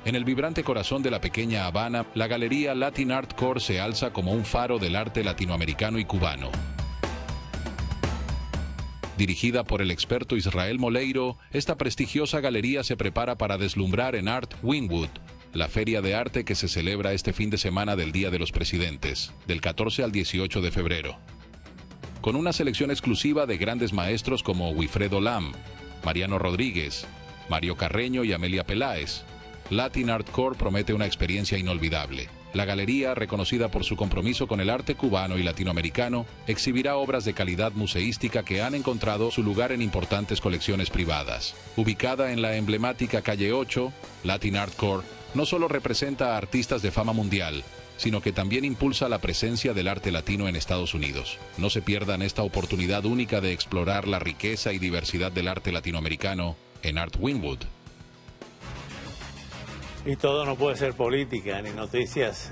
En el vibrante corazón de la pequeña Habana, la galería Latin Art Core se alza como un faro del arte latinoamericano y cubano. Dirigida por el experto Israel Moleiro, esta prestigiosa galería se prepara para deslumbrar en Art Wynwood, la feria de arte que se celebra este fin de semana del Día de los Presidentes, del 14 al 18 de febrero. Con una selección exclusiva de grandes maestros como Wilfredo Lam, Mariano Rodríguez, Mario Carreño y Amelia Peláez, Latin Art Core promete una experiencia inolvidable. La galería, reconocida por su compromiso con el arte cubano y latinoamericano, exhibirá obras de calidad museística que han encontrado su lugar en importantes colecciones privadas. Ubicada en la emblemática calle 8, Latin Art Core no solo representa a artistas de fama mundial, sino que también impulsa la presencia del arte latino en Estados Unidos. No se pierdan esta oportunidad única de explorar la riqueza y diversidad del arte latinoamericano en Art Wynwood. Y todo no puede ser política ni noticias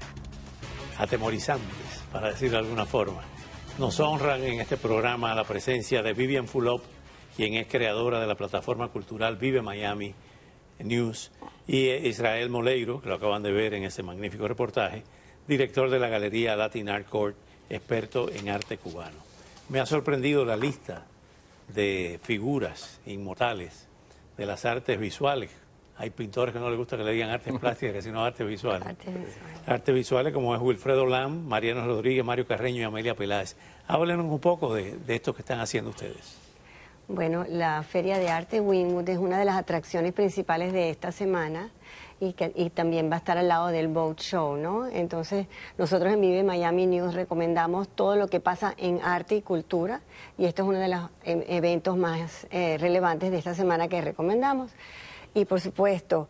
atemorizantes, para decirlo de alguna forma. Nos honran en este programa la presencia de Vivian Fulop, quien es creadora de la plataforma cultural Vive Miami News, y Israel Moleiro, que lo acaban de ver en ese magnífico reportaje, director de la galería Latin Art Court, experto en arte cubano. Me ha sorprendido la lista de figuras inmortales de las artes visuales. Hay pintores que no les gusta que le digan artes plásticas, sino artes visuales. Artes visuales como es Wilfredo Lam, Mariano Rodríguez, Mario Carreño y Amelia Peláez. Háblenos un poco de esto que están haciendo ustedes. Bueno, la Feria de Arte Wynwood es una de las atracciones principales de esta semana y también va a estar al lado del Boat Show, ¿no? Entonces, nosotros en Vive Miami News recomendamos todo lo que pasa en arte y cultura, y esto es uno de los eventos más relevantes de esta semana que recomendamos. Y por supuesto,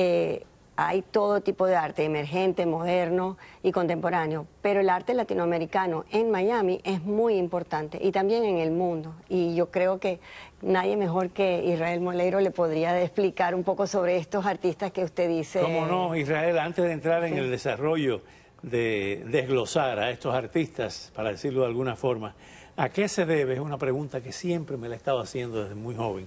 hay todo tipo de arte, emergente, moderno y contemporáneo, pero el arte latinoamericano en Miami es muy importante y también en el mundo. Y yo creo que nadie mejor que Israel Moleiro le podría explicar un poco sobre estos artistas que usted dice. ¿Cómo no, Israel? Antes de entrar en el desarrollo de desglosar a estos artistas, para decirlo de alguna forma, ¿a qué se debe? Es una pregunta que siempre me la he estado haciendo desde muy joven.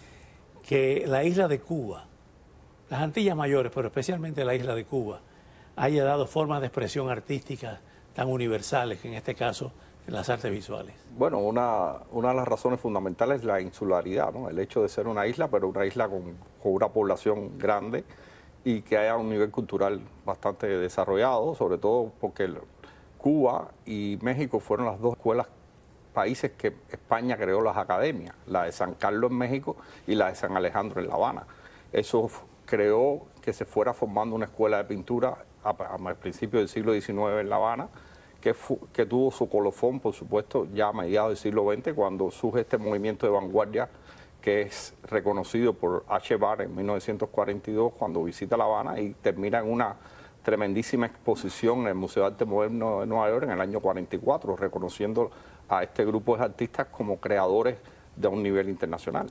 Que la isla de Cuba, las Antillas Mayores, pero especialmente la isla de Cuba, haya dado formas de expresión artística tan universales, que en este caso las artes visuales. Bueno, una de las razones fundamentales es la insularidad, ¿no? El hecho de ser una isla, pero una isla con una población grande y que haya un nivel cultural bastante desarrollado, sobre todo porque Cuba y México fueron las dos países que España creó las academias, la de San Carlos en México y la de San Alejandro en La Habana. Eso creó que se fuera formando una escuela de pintura al principio del siglo XIX en La Habana, que tuvo su colofón, por supuesto, ya a mediados del siglo XX, cuando surge este movimiento de vanguardia que es reconocido por H. Barr en 1942, cuando visita La Habana y termina en una tremendísima exposición en el Museo de Arte Moderno de Nueva York en el año 44, reconociendo a este grupo de artistas como creadores de un nivel internacional.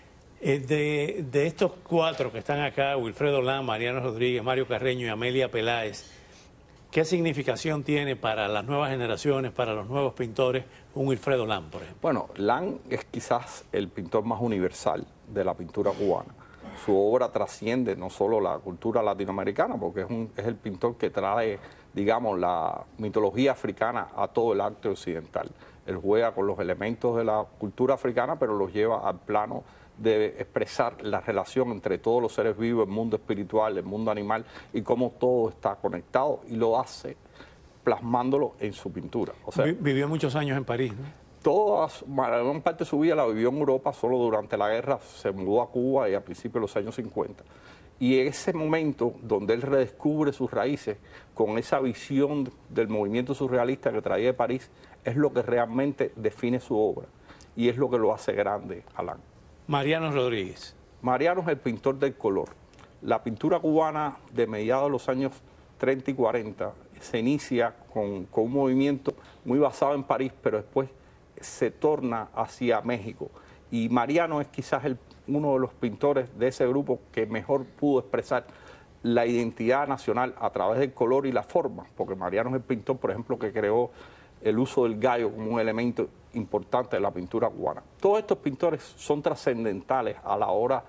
De estos cuatro que están acá, Wilfredo Lam, Mariano Rodríguez, Mario Carreño y Amelia Peláez, ¿qué significación tiene para las nuevas generaciones, para los nuevos pintores, un Wilfredo Lam, por ejemplo? Bueno, Lam es quizás el pintor más universal de la pintura cubana. Su obra trasciende no solo la cultura latinoamericana, porque es el pintor que trae, digamos, la mitología africana a todo el arte occidental. Él juega con los elementos de la cultura africana, pero los lleva al plano de expresar la relación entre todos los seres vivos, el mundo espiritual, el mundo animal, y cómo todo está conectado, y lo hace plasmándolo en su pintura. O sea, vivió muchos años en París, ¿no? Gran parte de su vida la vivió en Europa, solo durante la guerra se mudó a Cuba y a principios de los años 50. Y ese momento donde él redescubre sus raíces con esa visión del movimiento surrealista que traía de París, es lo que realmente define su obra y es lo que lo hace grande a Lam. Mariano Rodríguez. Mariano es el pintor del color. La pintura cubana de mediados de los años 30 y 40 se inicia con un movimiento muy basado en París, pero después se torna hacia México. Y Mariano es quizás uno de los pintores de ese grupo que mejor pudo expresar la identidad nacional a través del color y la forma, porque Mariano es el pintor, por ejemplo, que creó el uso del gallo como un elemento importante de la pintura cubana. Todos estos pintores son trascendentales a la hora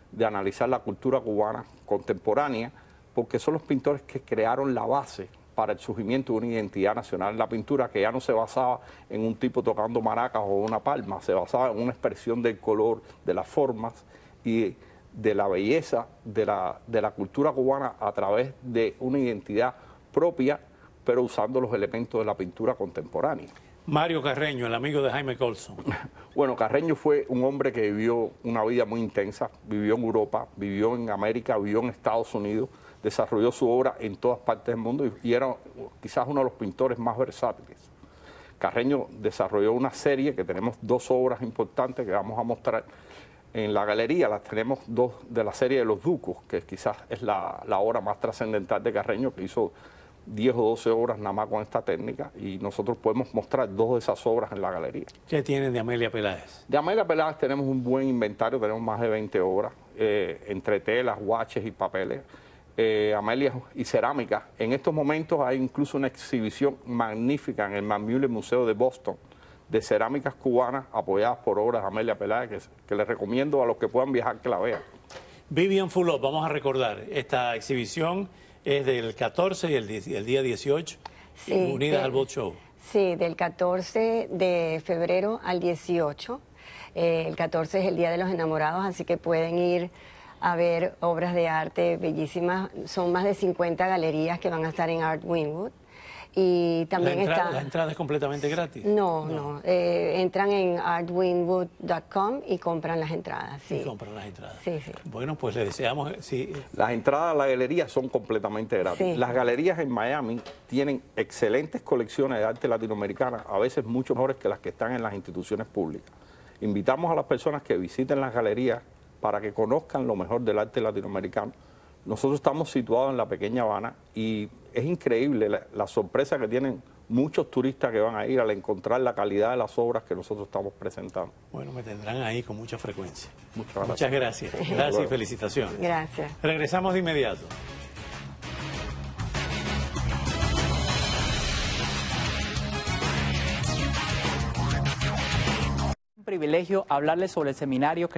de analizar la cultura cubana contemporánea, porque son los pintores que crearon la base para el surgimiento de una identidad nacional. La pintura que ya no se basaba en un tipo tocando maracas o una palma, se basaba en una expresión del color, de las formas y de la belleza de la cultura cubana a través de una identidad propia, pero usando los elementos de la pintura contemporánea. Mario Carreño, el amigo de Jaime Colson. Bueno, Carreño fue un hombre que vivió una vida muy intensa, vivió en Europa, vivió en América, vivió en Estados Unidos, desarrolló su obra en todas partes del mundo y era quizás uno de los pintores más versátiles. Carreño desarrolló una serie que tenemos 2 obras importantes que vamos a mostrar en la galería. Las tenemos 2 de la serie de Los Ducos, que quizás es la obra más trascendental de Carreño, que hizo 10 o 12 obras nada más con esta técnica, y nosotros podemos mostrar 2 de esas obras en la galería. ¿Qué tienen de Amelia Peláez? De Amelia Peláez tenemos un buen inventario, tenemos más de 20 obras, entre telas, guaches y papeles, Amelia y cerámica. En estos momentos hay incluso una exhibición magnífica en el McMullen Museo de Boston de cerámicas cubanas apoyadas por obras de Amelia Peláez, que les recomiendo a los que puedan viajar que la vean. Vivian Fulop, vamos a recordar, esta exhibición es del 14 y el día 18, sí, unidas al Boat Show. Sí, del 14 de febrero al 18. El 14 es el Día de los Enamorados, así que pueden ir a ver obras de arte bellísimas. Son más de 50 galerías que van a estar en Art Wingwood. Y también ¿La entrada es completamente gratis? No. Entran en artwingwood.com y compran las entradas. Sí. Y compran las entradas. Sí. Bueno, pues le deseamos... Sí. Las entradas a la galería son completamente gratis. Sí. Las galerías en Miami tienen excelentes colecciones de arte latinoamericana, a veces mucho mejores que las que están en las instituciones públicas. Invitamos a las personas que visiten las galerías para que conozcan lo mejor del arte latinoamericano. Nosotros estamos situados en la pequeña Habana y es increíble la sorpresa que tienen muchos turistas que van a ir al encontrar la calidad de las obras que nosotros estamos presentando. Bueno, me tendrán ahí con mucha frecuencia. Muchas gracias. Gracias y felicitaciones. Gracias. Regresamos de inmediato. Un privilegio hablarles sobre el seminario que